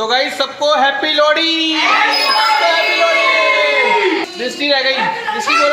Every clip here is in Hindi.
तो गाइस सबको हैप्पी लोहड़ी। हैप्पी लोहड़ी। दृष्टि रह गई, दृष्टि बोलो।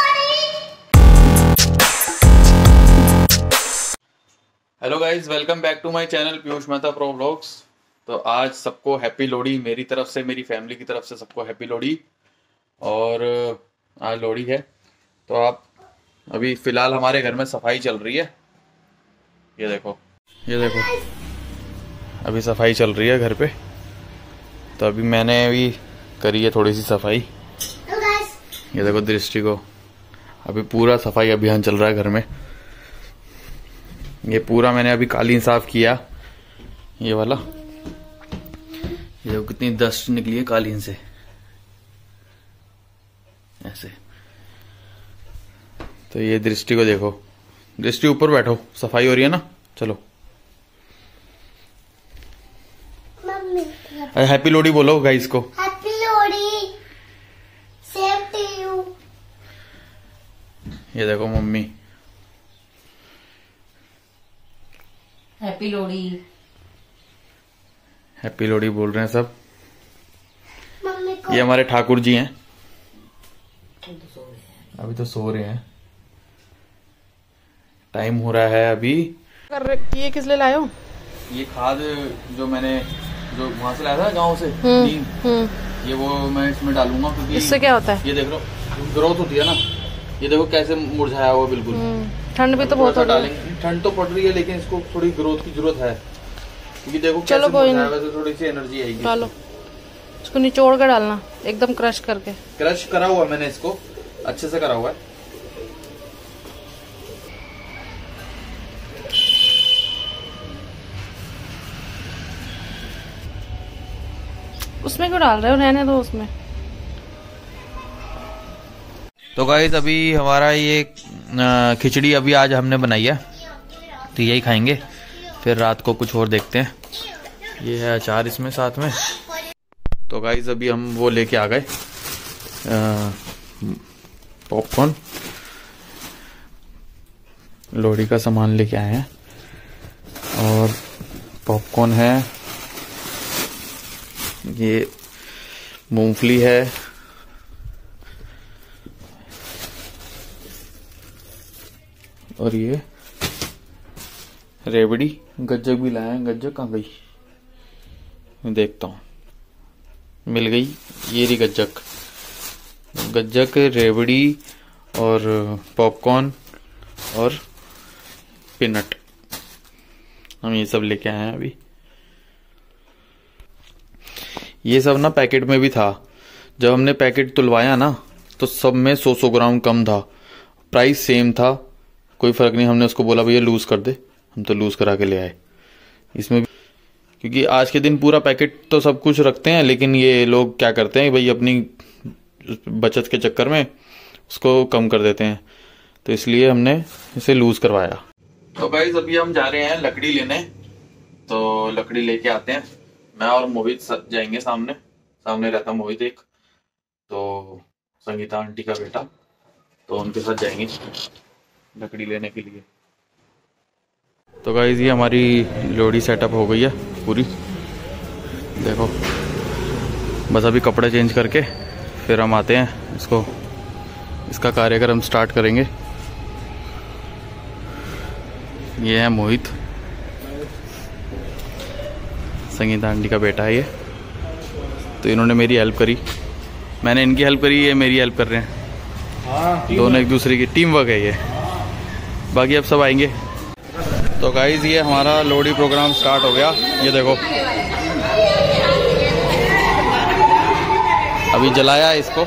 Hello guys, welcome back to my channel Piyush Mehta pro vlogs. तो आज सबको हैप्पी लोहड़ी, मेरी तरफ से, मेरी फैमिली की तरफ से सबको हैप्पी लोहड़ी। और आज लोहड़ी है तो आप अभी फिलहाल हमारे घर में सफाई चल रही है। ये देखो, ये देखो, अभी सफाई चल रही है घर पे। तो अभी मैंने भी करी है थोड़ी सी सफाई। ये देखो दृष्टि को, अभी पूरा सफाई अभियान चल रहा है घर में। ये पूरा मैंने अभी कालीन साफ किया, ये वाला। ये देखो कितनी डस्ट निकली है कालीन से, ऐसे। तो ये दृष्टि को देखो, दृष्टि ऊपर बैठो, सफाई हो रही है ना। चलो हैप्पी लोहड़ी बोलो गाइस को। Happy Lohri, same to you. ये देखो mummy, happy Lohri, happy Lohri बोल रहे हैं सब। मम्मी को ये हमारे ठाकुर जी हैं, अभी तो सो रहे हैं। टाइम हो रहा है अभी। ये किस लिए लाए हो? ये खाद जो मैंने जो वहां से लाया था गांव से, नीम, ये वो मैं इसमें डालूंगा क्योंकि इससे क्या होता है? ये देख लो ग्रोथ होती है ना। ये देखो कैसे मुरझाया हुआ बिल्कुल। ठंड भी तो बहुत हो रही है। ठंड तो पड़ रही है लेकिन इसको थोड़ी ग्रोथ की जरूरत है क्योंकि देखो चलो कैसे कोई मुरझाया हुआ है, तो थोड़ी सी एनर्जी आएगी। डालो, इसको निचोड़ कर डालना, एकदम क्रश करके। क्रश करा हुआ मैंने, इसको अच्छे से करा हुआ है। उसमें क्यों डाल रहे हो, रहने दो उसमें। तो गाइस अभी हमारा ये खिचड़ी अभी आज हमने बनाई है, तो यही खाएंगे। फिर रात को कुछ और देखते हैं। ये है अचार इसमें साथ में। तो गाइस अभी हम वो लेके आ गए पॉपकॉर्न, लोहड़ी का सामान लेके आए हैं। और पॉपकॉर्न है, ये मूंगफली है, और ये रेवड़ी, गज्जक भी लाए हैं। गज्जक कहाँ गई, मैं देखता हूँ, मिल गई। ये रही गज्जक, गज्जक, रेवड़ी और पॉपकॉर्न और पीनट, हम ये सब लेके आए हैं अभी। ये सब ना पैकेट में भी था। जब हमने पैकेट तुलवाया ना तो सब में 100 ग्राम कम था, प्राइस सेम था, कोई फर्क नहीं। हमने उसको बोला भैया लूज कर दे, हम तो लूज करा के ले आए इसमें भी। क्योंकि आज के दिन पूरा पैकेट तो सब कुछ रखते हैं, लेकिन ये लोग क्या करते हैं भाई, अपनी बचत के चक्कर में उसको कम कर देते हैं, तो इसलिए हमने इसे लूज करवाया। तो गाइस अभी हम जा रहे हैं लकड़ी लेने, तो लकड़ी लेके आते हैं। मैं और मोहित जाएंगे, सामने रहता मोहित एक, तो संगीता आंटी का बेटा, तो उनके साथ जाएंगे लकड़ी लेने के लिए। तो गाइस ये हमारी लोहड़ी सेटअप हो गई है पूरी, देखो। बस अभी कपड़े चेंज करके फिर हम आते हैं, इसका कार्यक्रम स्टार्ट करेंगे। ये है मोहित, संगीता आंटी का बेटा है ये। तो इन्होंने मेरी हेल्प करी, मैंने इनकी हेल्प करी, ये मेरी हेल्प कर रहे हैं। दोनों एक दूसरे की टीम वर्क है ये। बाकी अब सब आएंगे। तो गाइस ये हमारा लोहड़ी प्रोग्राम स्टार्ट हो गया, ये देखो अभी जलाया इसको।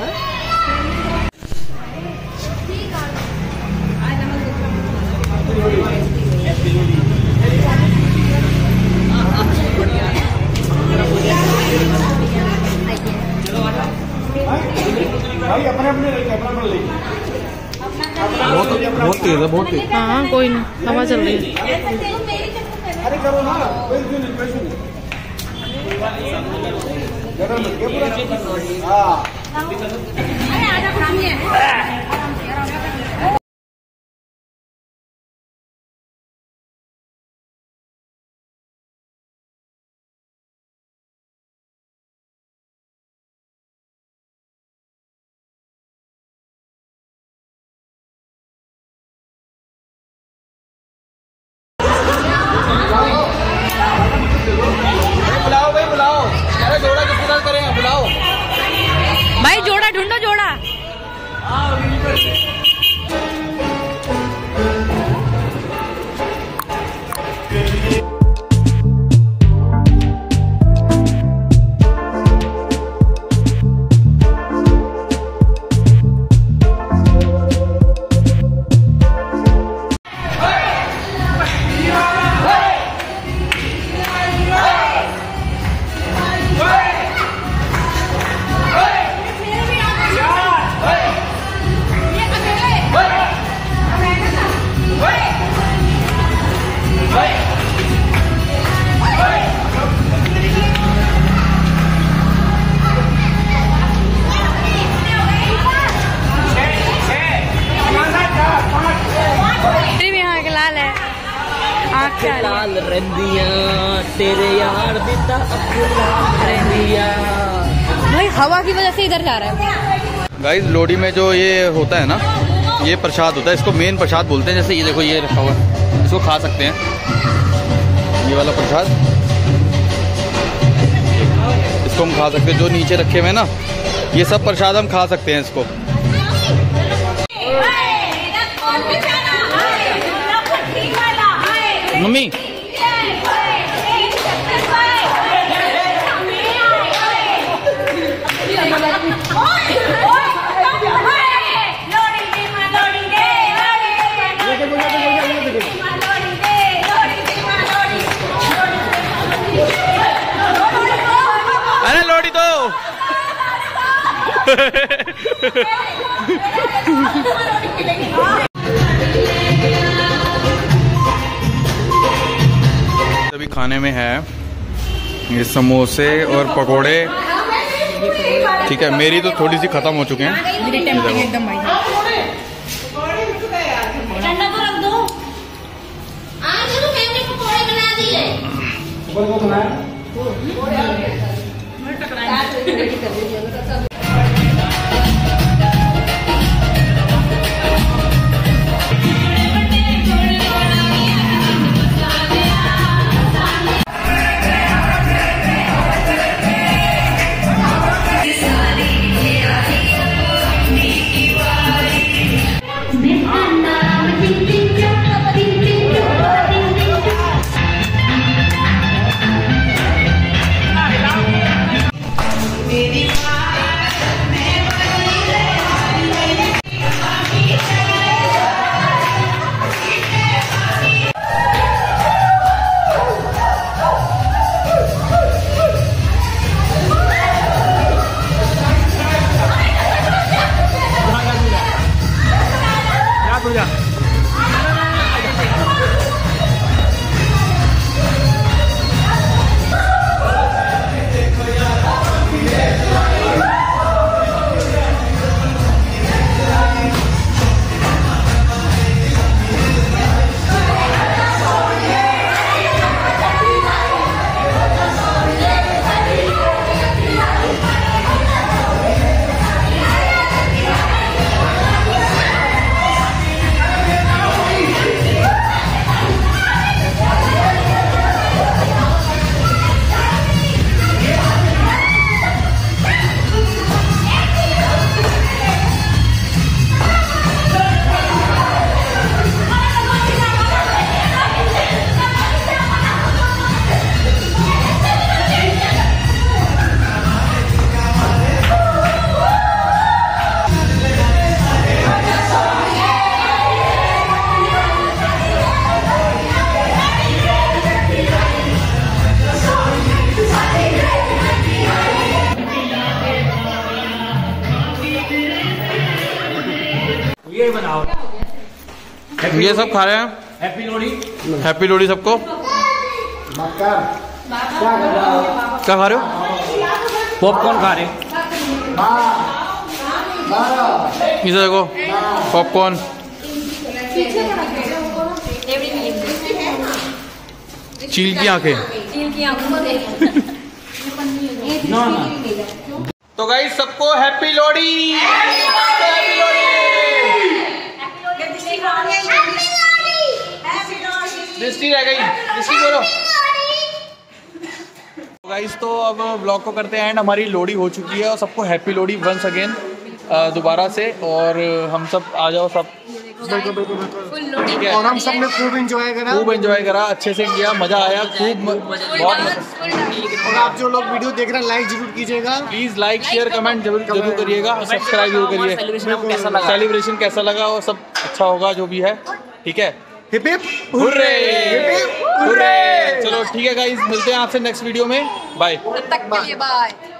बहुत तेज है, बहुत तेज। हाँ कोई नहीं, हवा चल रही है। अरे करो ना, लाल रंदिया तेरे यार बेटा रंदिया। भाई हवा की वजह से इधर जा रहा है। गाइस लोहड़ी में जो ये होता है ना, ये प्रसाद होता है, इसको मेन प्रसाद बोलते हैं। जैसे ये देखो ये रखा हुआ है, इसको खा सकते हैं, ये वाला प्रसाद इसको हम खा सकते हैं। जो नीचे रखे हुए हैं ना, ये सब प्रसाद हम खा सकते हैं इसको। मम्मी अरे लोहड़ी दो। अभी खाने में है ये समोसे और पकोड़े। ठीक है, मेरी तो थोड़ी सी खत्म हो चुके हैं। ये बनाओ, ये सब खा रहे हैं। हैप्पी लोहड़ी। हैप्पी लोहड़ी सबको। क्या खा रहे हो? पॉपकॉर्न खा रहे। इसे देखो पॉपकॉर्न। चील की आंखें। तो गाइस सबको हैप्पी लोहड़ी। दृष्टि रह गई, दृष्टि बोलो। गाइस तो अब ब्लॉग को करते हैं एंड। हमारी लोहड़ी हो चुकी है और सबको हैप्पी लोहड़ी वंस अगेन। दोबारा से, और हम सब आ जाओ सब, ठीक है। और हम सब ने खूब एंजॉय करा, अच्छे से किया, मजा आया खूब, बहुत मजा। और आप जो लोग वीडियो देख रहे हैं लाइक जरूर कीजिएगा, प्लीज लाइक शेयर कमेंट जरूर करिएगा, सब्सक्राइब जरूर करिए। सेलिब्रेशन कैसा लगा और सब अच्छा होगा जो भी है, ठीक है। Hip hip hurray, hip hip hurray. चलो ठीक है गाइस, मिलते हैं आपसे नेक्स्ट वीडियो में, बाय। तब तक के लिए बाय।